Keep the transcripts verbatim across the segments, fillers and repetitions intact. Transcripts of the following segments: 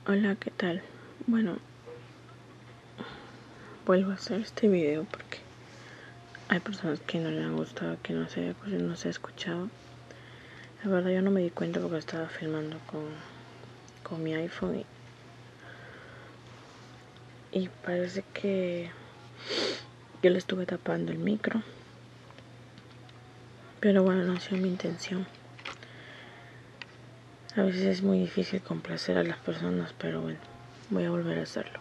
Hola, ¿qué tal? Bueno, vuelvo a hacer este video porque hay personas que no le han gustado, que no se, pues, no se ha escuchado. La verdad yo no me di cuenta porque estaba filmando con, con mi iPhone y, y parece que yo le estuve tapando el micro. Pero bueno, no ha sido mi intención. A veces es muy difícil complacer a las personas, pero bueno, voy a volver a hacerlo.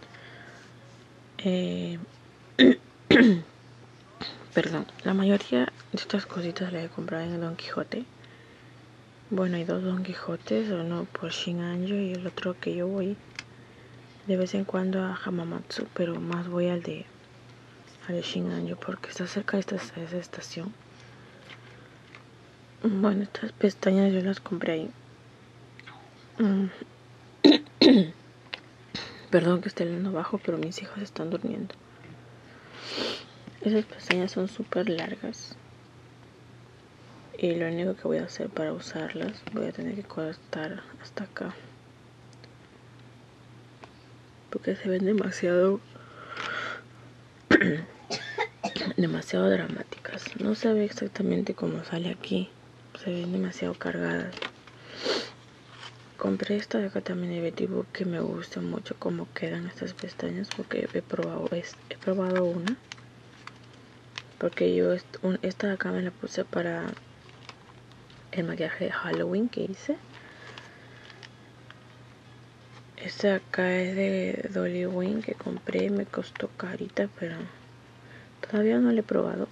Eh... Perdón, la mayoría de estas cositas las he comprado en Don Quijote. Bueno, hay dos Don Quijotes, uno por Shin-Anjo y el otro que yo voy de vez en cuando a Hamamatsu, pero más voy al de, al de Shin-Anjo porque está cerca de esta, de esa estación. Bueno, estas pestañas yo las compré ahí. Mm. Perdón que esté leyendo bajo, pero mis hijos están durmiendo. Esas pestañas son súper largas. Y lo único que voy a hacer para usarlas, voy a tener que cortar hasta acá. Porque se ven demasiado... demasiado dramáticas. No se ve exactamente cómo sale aquí. Se ven demasiado cargadas. Compré esta de acá también de Betty Boop, que me gusta mucho cómo quedan estas pestañas, porque he probado, he probado una. Porque yo esta de acá me la puse para el maquillaje de Halloween que hice. Esta de acá es de Dolly Wing que compré, me costó carita, pero todavía no la he probado.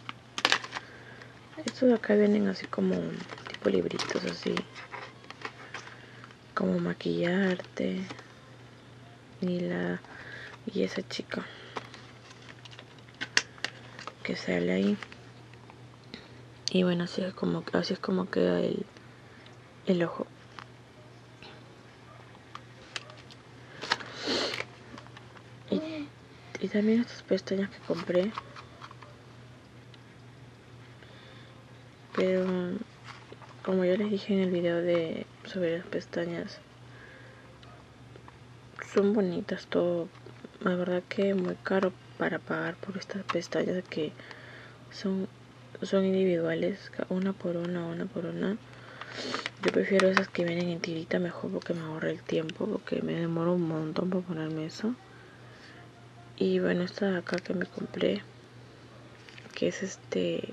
Estos de acá vienen así como tipo libritos, así como maquillarte y la y esa chica que sale ahí. Y bueno, así es como así es como queda el, el ojo. Y, y también estas pestañas que compré, pero como yo les dije en el video de sobre las pestañas, son bonitas, todo, la verdad que muy caro para pagar por estas pestañas que son son individuales, una por una, una por una. Yo prefiero esas que vienen en tirita mejor porque me ahorra el tiempo, porque me demoro un montón para ponerme eso. Y bueno, esta de acá que me compré, que es este,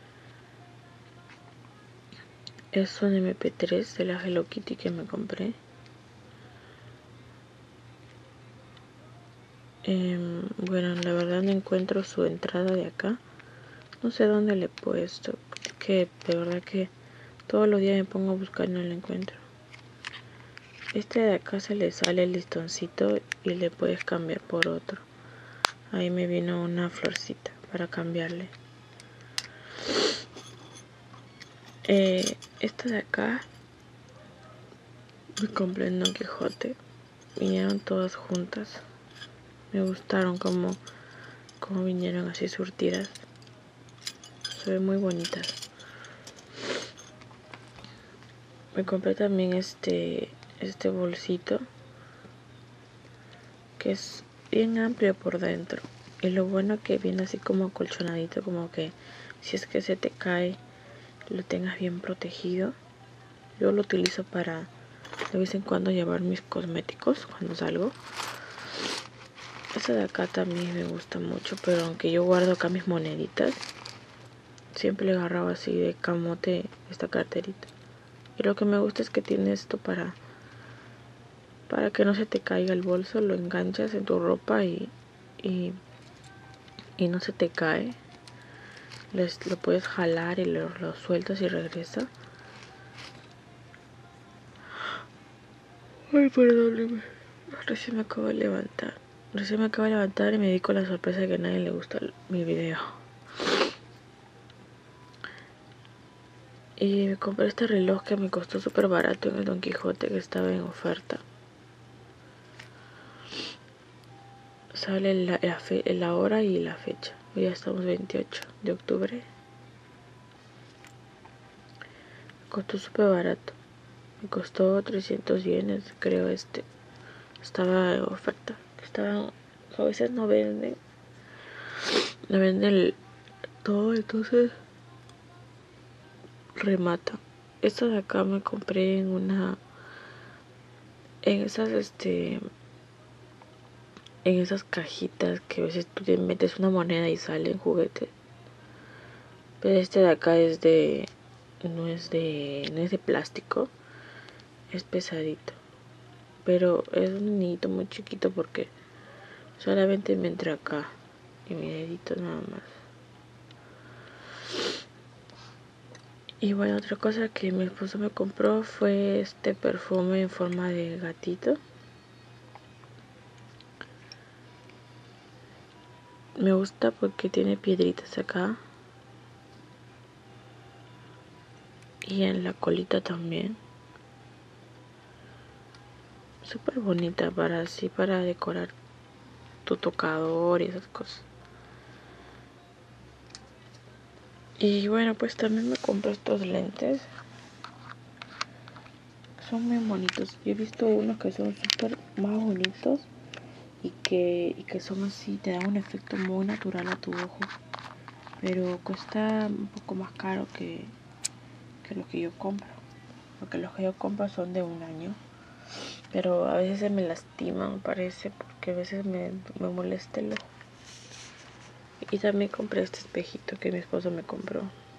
es un eme pe tres de la Hello Kitty que me compré. Eh, bueno, la verdad no encuentro su entrada de acá. No sé dónde le he puesto, que de verdad que todos los días me pongo a buscar y no la encuentro. Este de acá se le sale el listoncito y le puedes cambiar por otro. Ahí me vino una florcita para cambiarle. Eh, esta de acá me compré en Don Quijote. Vinieron todas juntas. Me gustaron como, como vinieron así surtidas. Se ven muy bonitas. Me compré también este, este bolsito que es bien amplio por dentro. Y lo bueno que viene así como acolchonadito, como que si es que se te cae, lo tengas bien protegido. Yo lo utilizo para de vez en cuando llevar mis cosméticos cuando salgo. Esta de acá también me gusta mucho, pero aunque yo guardo acá mis moneditas, siempre le agarraba así de camote esta carterita. Y lo que me gusta es que tiene esto para para que no se te caiga el bolso, lo enganchas en tu ropa y y, y no se te cae. Les, lo puedes jalar y lo, lo sueltas y regresa. Ay, perdóneme. Recién me acabo de levantar. Recién me acabo de levantar y me di con la sorpresa de que a nadie le gusta mi video. Y me compré este reloj que me costó súper barato en el Don Quijote, que estaba en oferta. Sale la, la, fe, la hora y la fecha. Hoy ya estamos veintiocho de octubre. Me costó súper barato. Me costó trescientos yenes, creo este. Estaba en oferta. Estaba, a veces no venden. No venden el, todo, entonces remata. Esta de acá me compré en una, en esas este, en esas cajitas que a veces tú te metes una moneda y salen juguetes. Pero este de acá es de, no es de, no es de plástico, es pesadito. Pero es un niñito muy chiquito porque solamente me entra acá y mi dedito nada más. Y bueno, otra cosa que mi esposo me compró fue este perfume en forma de gatito. Me gusta porque tiene piedritas acá. Y en la colita también. Súper bonita para así, para decorar tu tocador y esas cosas. Y bueno, pues también me compré estos lentes. Son muy bonitos. Yo he visto unos que son súper más bonitos. Y que, y que son así, te dan un efecto muy natural a tu ojo. Pero cuesta un poco más caro que, que los que yo compro. Porque los que yo compro son de un año. Pero a veces se me lastiman, parece, porque a veces me, me molesta el ojo. Y también compré este espejito que mi esposo me compró.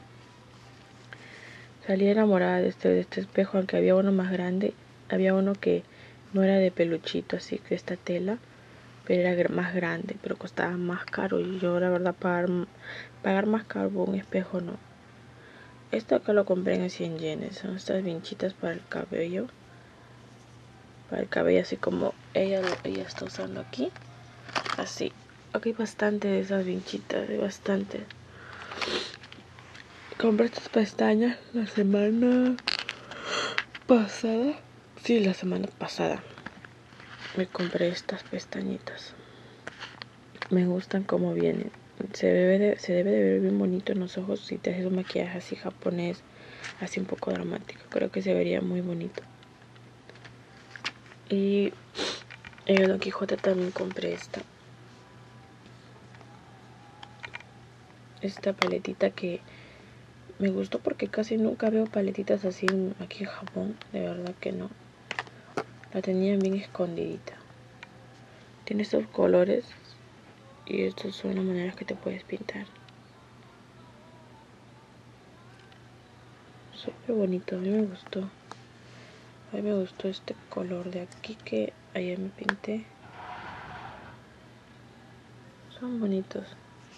Salí enamorada de este, de este espejo, aunque había uno más grande. Había uno que no era de peluchito, así que esta tela, pero era más grande, pero costaba más caro. Y yo, la verdad, pagar, pagar más caro por un espejo no. Esto acá lo compré en cien yenes. Son estas vinchitas para el cabello. Para el cabello así como ella, ella está usando aquí. Así. Aquí hay bastante de esas vinchitas. Hay bastante. Compré estas pestañas la semana pasada. Sí, la semana pasada. Me compré estas pestañitas. Me gustan como vienen. Se debe, de, se debe de ver bien bonito en los ojos si te haces un maquillaje así japonés. Así un poco dramático. Creo que se vería muy bonito. Y en el Don Quijote también compré esta. Esta paletita que me gustó porque casi nunca veo paletitas así aquí en Japón. De verdad que no. La tenía bien escondidita. Tiene estos colores. Y estas son las maneras que te puedes pintar. Súper bonito. A mí me gustó. A mí me gustó este color de aquí que ayer me pinté. Son bonitos.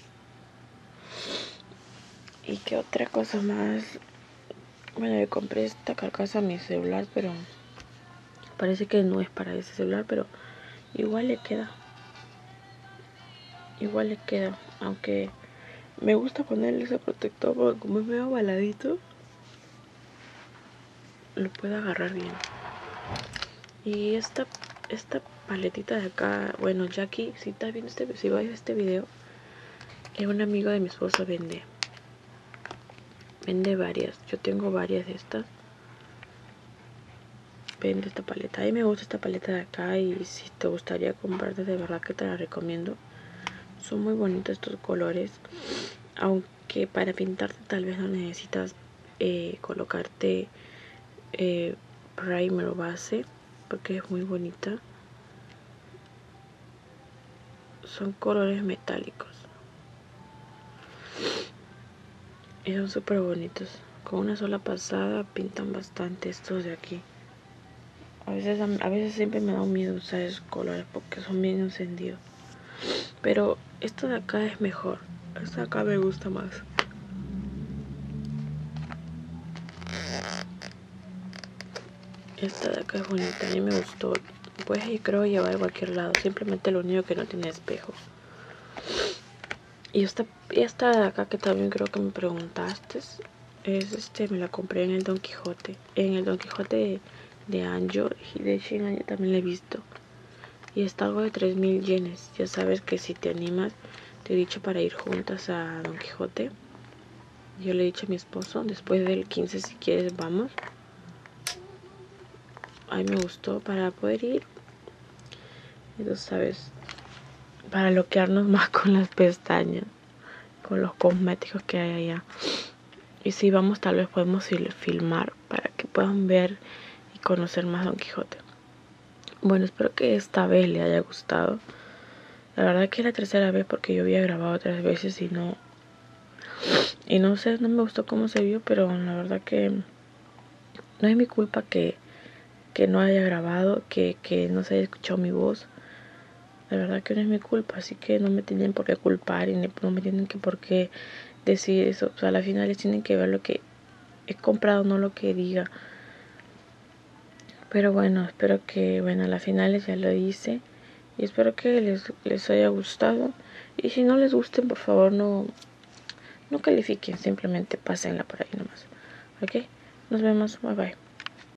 ¿Y qué otra cosa más? Bueno, yo compré esta carcasa a mi celular, pero parece que no es para ese celular, pero igual le queda. Igual le queda. Aunque me gusta ponerle ese protector porque como es medio baladito, lo puedo agarrar bien. Y esta, esta paletita de acá, bueno, Jackie, si estás viendo este, si vas a este video, es un amigo de mi esposo, vende. Vende varias. Yo tengo varias de estas. Vende esta paleta. A mí me gusta esta paleta de acá y si te gustaría comprarte, de verdad que te la recomiendo. Son muy bonitos estos colores. Aunque para pintarte tal vez no necesitas eh, colocarte eh, primer o base. Porque es muy bonita. Son colores metálicos. Y son súper bonitos. Con una sola pasada pintan bastante estos de aquí. A veces, a veces siempre me da miedo usar esos colores porque son bien encendidos. Pero esto de acá es mejor. Esta de acá me gusta más. Esta de acá es bonita. A mí me gustó. Pues yo creo llevar a cualquier lado. Simplemente lo único que no tiene espejo. Y esta, esta de acá que también creo que me preguntaste. Es este, me la compré en el Don Quijote. En el Don Quijote de, de Anjo. Y de Shin también la he visto. Y está algo de tres mil yenes. Ya sabes que si te animas, te he dicho para ir juntas a Don Quijote. Yo le he dicho a mi esposo, después del quince si quieres vamos. a mí me gustó para poder ir, y tú sabes, para bloquearnos más con las pestañas, con los cosméticos que hay allá. Y si vamos, tal vez podemos filmar para que puedan ver y conocer más Don Quijote. Bueno, espero que esta vez le haya gustado. La verdad que es la tercera vez, porque yo había grabado otras veces y no y no sé, no me gustó cómo se vio, pero la verdad que no es mi culpa que, que no haya grabado, que, que no se haya escuchado mi voz. La verdad que no es mi culpa, así que no me tienen por qué culpar y no me tienen que por qué decir eso. O sea, a la final les tienen que ver lo que he comprado, no lo que diga. Pero bueno, espero que, bueno, a la final ya lo hice. Y espero que les, les haya gustado. Y si no les gusten, por favor, no, no califiquen. Simplemente pásenla por ahí nomás. ¿Ok? Nos vemos. Bye bye.